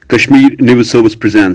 Kashmir News Service presents.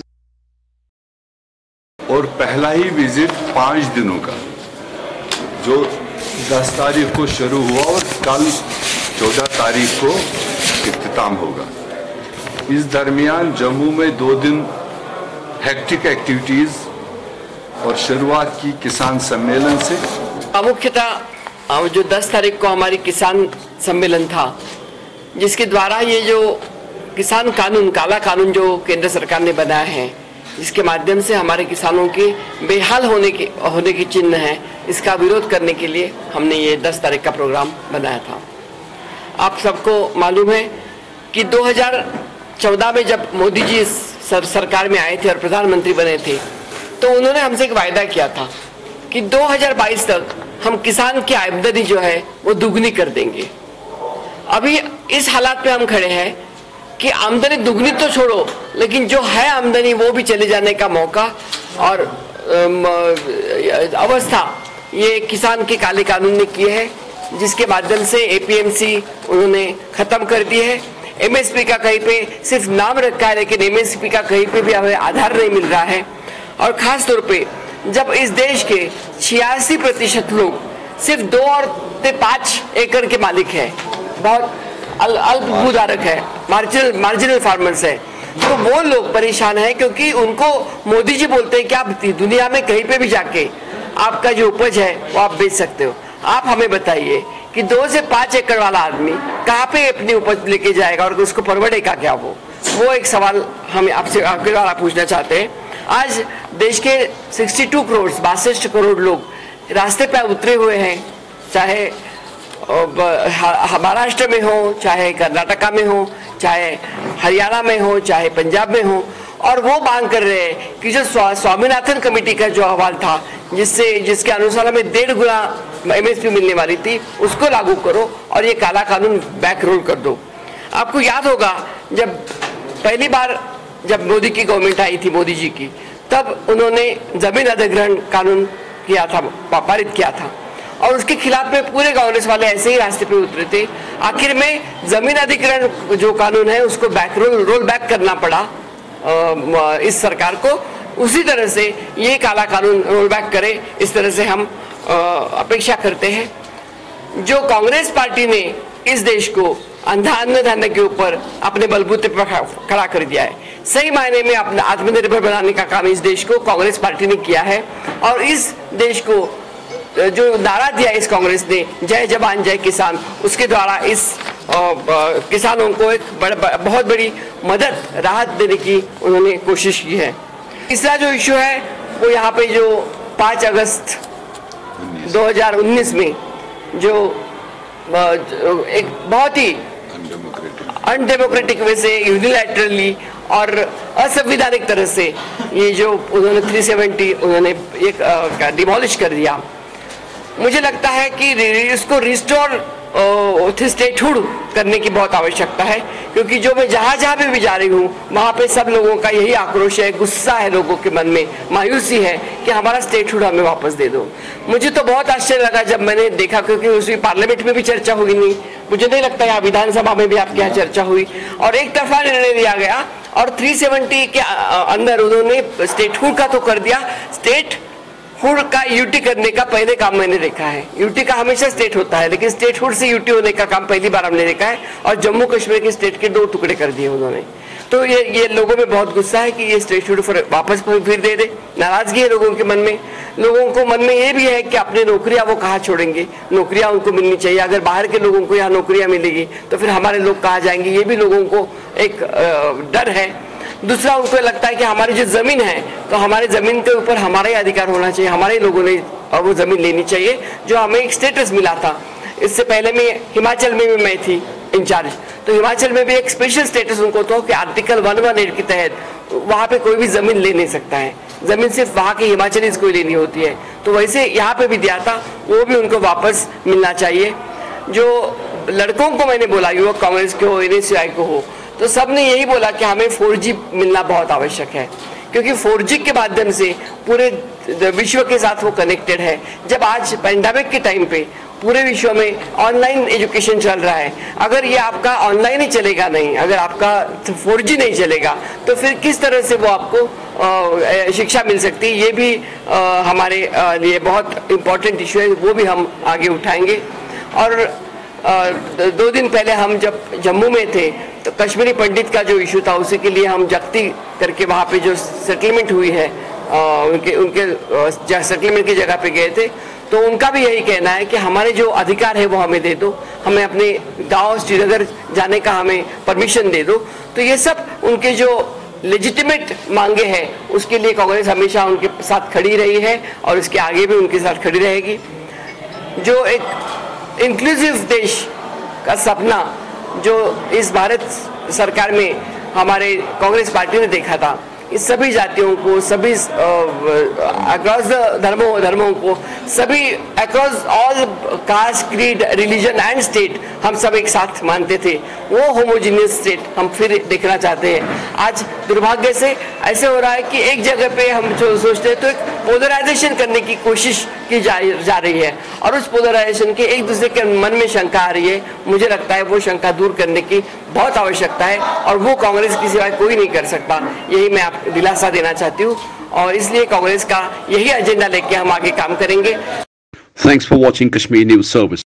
और पहला ही visit 5 दिनों का जो 10 तारीख को शुरू हुआ और कल 14 तारीख को इख्तिताम होगा। इस दरमियान जम्मू में 2 दिन हेक्टिक एक्टिविटीज और शुरुआत की किसान सम्मेलन से। मुख्यतः जो 10 तारीख को हमारी किसान सम्मेलन था, जिसके द्वारा ये जो किसान कानून, काला कानून जो केंद्र सरकार ने बनाया है, जिसके माध्यम से हमारे किसानों के बेहाल होने के चिन्ह हैं, इसका विरोध करने के लिए हमने ये 10 तारीख का प्रोग्राम बनाया था। आप सबको मालूम है कि 2014 में जब मोदी जी सरकार में आए थे और प्रधानमंत्री बने थे, तो उन्होंने हमसे एक वायदा किया था कि 2022 तक हम किसान की आमदनी जो है वो दुगनी कर देंगे। अभी इस हालात पे हम खड़े हैं कि आमदनी दुगनी तो छोड़ो, लेकिन जो है आमदनी वो भी चले जाने का मौका और अवस्था ये किसान के काले कानून ने की है, जिसके माध्यम से एपीएमसी उन्होंने खत्म कर दी है। एमएसपी का कहीं पे सिर्फ नाम रखा है, लेकिन एमएसपी का कहीं पे भी हमें आधार नहीं मिल रहा है। और खास तौर पे जब इस देश के 86% लोग सिर्फ 2 और 5 एकड़ के मालिक है, बहुत अल्प भूधारक है, मार्जिनल फार्मर्स है, तो वो लोग परेशान हैं क्योंकि उनको मोदी जी बोलते हैं कि आप दुनिया में कहीं पे भी जाके आपका जो उपज है वो आप बेच सकते हो। आप हमें बताइए कि 2 से 5 एकड़ वाला आदमी कहाँ पे अपनी उपज लेके जाएगा और उसको परवड़ेगा क्या? वो एक सवाल हम आपसे आपके द्वारा पूछना चाहते हैं। आज देश के 62 करोड़ लोग रास्ते पे उतरे हुए हैं, चाहे महाराष्ट्र में हो, चाहे कर्नाटका में हो, चाहे हरियाणा में हो, चाहे पंजाब में हो, और वो मांग कर रहे हैं कि जो स्वामीनाथन कमेटी का जो अहवाल था, जिसके अनुसार हमें 1.5 गुना एमएसपी मिलने वाली थी, उसको लागू करो और ये काला कानून बैक रोल कर दो। आपको याद होगा जब पहली बार जब मोदी की गवर्नमेंट आई थी, मोदी जी की, तब उन्होंने जमीन अधिग्रहण कानून किया था, पारित किया था, और उसके खिलाफ में पूरे कांग्रेस वाले ऐसे ही रास्ते पे उतरे थे। आखिर में जमीन अधिग्रहण जो कानून है उसको रोल बैक करना पड़ा इस सरकार को। उसी तरह से ये काला कानून रोल बैक करे, इस तरह से हम अपेक्षा करते हैं। जो कांग्रेस पार्टी ने इस देश को अन्य धन्य के ऊपर अपने बलबूते पर खड़ा कर दिया है, सही मायने में अपना आत्मनिर्भर बनाने का काम इस देश को कांग्रेस पार्टी ने किया है। और इस देश को जो नारा दिया इस कांग्रेस ने, जय जवान जय किसान, उसके द्वारा इस किसानों को एक बहुत बड़ी मदद, राहत देने की उन्होंने कोशिश की है। तीसरा जो इशू है वो यहाँ पे जो 5 अगस्त 2019 में जो एक बहुत ही अनडेमोक्रेटिक वे से यूनिलैटरली और असंवैधानिक तरह से ये जो उन्होंने 370 उन्होंने एक डिमोलिश कर दिया। मुझे लगता है कि इसको रिस्टोर स्टेटहुड करने की बहुत आवश्यकता है, क्योंकि जो मैं जहाँ भी जा रही हूँ वहाँ पे सब लोगों का यही आक्रोश है, गुस्सा है, लोगों के मन में मायूसी है कि हमारा स्टेटहुड हमें वापस दे दो। मुझे तो बहुत आश्चर्य लगा जब मैंने देखा, क्योंकि उसकी पार्लियामेंट में भी चर्चा हुई नहीं, मुझे नहीं लगता यहाँ विधानसभा में भी आपके यहाँ चर्चा हुई, और एक तरफा निर्णय लिया गया और 370 के अंदर उन्होंने स्टेटहुड का तो कर दिया। स्टेटहुड का यूटी करने का पहले काम मैंने देखा है। यूटी का हमेशा स्टेट होता है, लेकिन स्टेटहुड से यूटी होने का काम पहली बार हमने देखा है, और जम्मू कश्मीर के स्टेट के 2 टुकड़े कर दिए उन्होंने। तो ये लोगों में बहुत गुस्सा है कि ये स्टेटहुड वापस फिर दे दे। नाराजगी है लोगों के मन में। लोगों को मन में ये भी है कि अपनी नौकरियां वो कहाँ छोड़ेंगे, नौकरियां उनको मिलनी चाहिए। अगर बाहर के लोगों को यहाँ नौकरियां मिलेगी तो फिर हमारे लोग कहाँ जाएंगे, ये भी लोगों को एक डर है। दूसरा, उनको लगता है कि हमारी जो जमीन है, तो हमारे जमीन के ऊपर हमारा ही अधिकार होना चाहिए, हमारे लोगों ने वो जमीन लेनी चाहिए जो हमें एक स्टेटस मिला था। इससे पहले में हिमाचल में भी मैं थी इंचार्ज, तो हिमाचल में भी एक स्पेशल स्टेटस उनको था कि आर्टिकल 118 के तहत वहाँ पे कोई भी जमीन ले नहीं सकता है, जमीन सिर्फ वहाँ के हिमाचलीज को लेनी होती है। तो वैसे यहाँ पे भी दिया था, वो भी उनको वापस मिलना चाहिए। जो लड़कों को मैंने बोला, युवक कांग्रेस के हो, NSCI को हो, तो सब ने यही बोला कि हमें 4G मिलना बहुत आवश्यक है, क्योंकि 4G के माध्यम से पूरे विश्व के साथ वो कनेक्टेड है। जब आज पैंडेमिक के टाइम पे पूरे विश्व में ऑनलाइन एजुकेशन चल रहा है। अगर ये आपका ऑनलाइन ही चलेगा नहीं, अगर आपका 4G नहीं चलेगा, तो फिर किस तरह से वो आपको शिक्षा मिल सकती है? ये भी हमारे लिए बहुत इम्पोर्टेंट इशू है, वो भी हम आगे उठाएंगे। और 2 दिन पहले हम जब जम्मू में थे तो कश्मीरी पंडित का जो इशू था उसी के लिए हम जगती करके वहाँ पे जो सेटलमेंट हुई है उनके सेटलमेंट की जगह पे गए थे, तो उनका भी यही कहना है कि हमारे जो अधिकार है वो हमें दे दो, हमें अपने गांव श्रीनगर जाने का हमें परमिशन दे दो। तो ये सब उनके जो लेजिटिमेट मांगे हैं उसके लिए कांग्रेस हमेशा उनके साथ खड़ी रही है और इसके आगे भी उनके साथ खड़ी रहेगी। जो एक इंक्लूसिव देश का सपना जो इस भारत सरकार में हमारे कांग्रेस पार्टी ने देखा था, इस सभी जातियों को, सभी अक्रॉस धर्मों को, सभी across all caste, creed, religion and state, हम सब एक साथ मानते थे, वो होमोजीनियस स्टेट हम फिर देखना चाहते हैं। आज दुर्भाग्य से ऐसे हो रहा है कि एक जगह पे हम जो सोचते हैं तो एक पोलराइजेशन करने की कोशिश की जा रही है और उस पोलराइजेशन के एक दूसरे के मन में शंका आ रही है। मुझे लगता है वो शंका दूर करने की बहुत आवश्यकता है और वो कांग्रेस की सिवाय कोई नहीं कर सकता, यही मैं आपको दिलासा देना चाहती हूँ और इसलिए कांग्रेस का यही एजेंडा लेके हम आगे काम करेंगे। Thanks for watching Kashmir News Service.